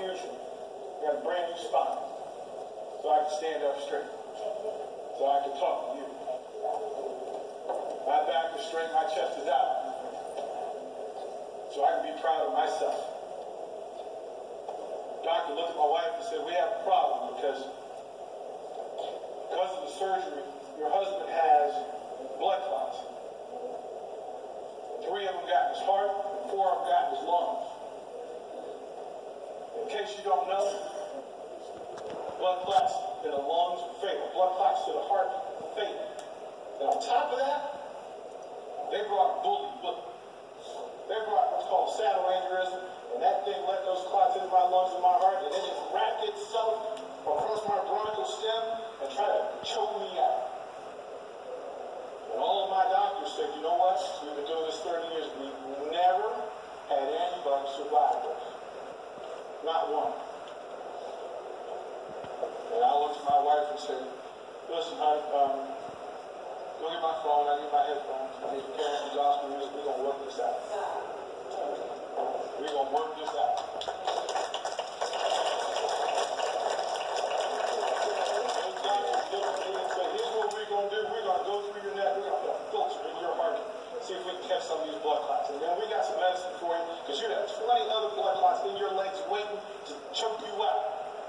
unusual. I got a brand new spine. So I can stand up straight. So I can talk to you. My back is straight, my chest is out. So I can be proud of myself. Doctor looked at my wife and said, we have a problem because of the surgery, your husband has blood clots. 3 of them got in his heart, and 4 of them got in his lungs. In case you don't know, blood clots in the lungs are fatal. Blood clots to the heart are fatal. And on top of that, they brought a bully book. They brought what's called saddle aneurysm, and that thing let those clots into my lungs and my heart, and then it wrapped itself across my bronchial stem and tried to choke me out. And all of my doctors said, you know what? We've been doing this 30 years. We've never had anybody survive this. Not one. And I looked at my wife and said, listen, honey, go get my phone, I need my headphones, I need to carry some gospel music, we're going to work this out. We're going to work this out. Those doctors looked at me and said, here's what we're going to do, we're going to go through your neck, we're going to put a filter in your heart, see if we can catch some of these blood clots. And then we got some medicine for you, because you have 20 other blood clots in your legs waiting to choke you out.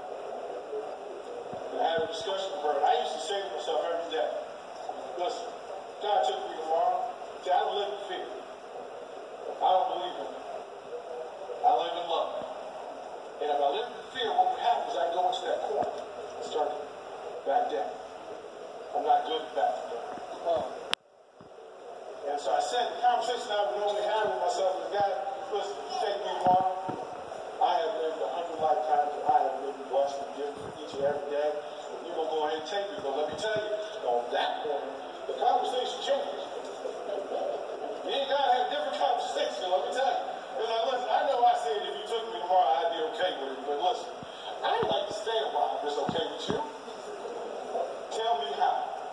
And I had a discussion with her, and I used to say to myself every day, listen, God took me tomorrow. See, I don't live in fear. I don't believe in it. I live in love. And if I live in fear, what would happen is I go into that corner and start to back down. I'm not good at backing down. And so I said, the conversation I would normally have with myself is, God, listen, you take me tomorrow. I have lived 100 lifetimes, and I have lived blessed and given each and every day. And you're going to go ahead and take me. But let me tell you, on that corner, the conversation changes. Me and God had a different conversation, let me tell you. Because listen, I know I said if you took me tomorrow, I'd be okay with it. But listen, I'd like to stay a while if it's okay with you. Tell me how.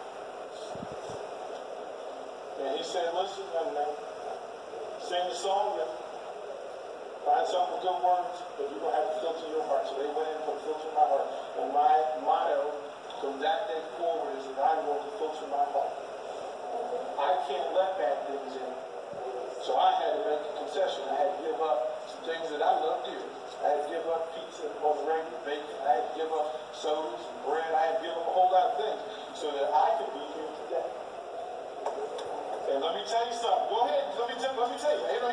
And he said, listen, young man, sing the song, yeah. Find some with good words, but you're going to have to filter your heart. So they went in and put a filter in my heart. And my motto from that day forward is that I'm going to filter my heart. I can't let bad things in. So I had to make a concession. I had to give up some things that I love dearly. I had to give up pizza on the regular, bacon. I had to give up sodas and bread. I had to give up a whole lot of things so that I could be here today. And let me tell you something. Go ahead. Let me tell you. Ain't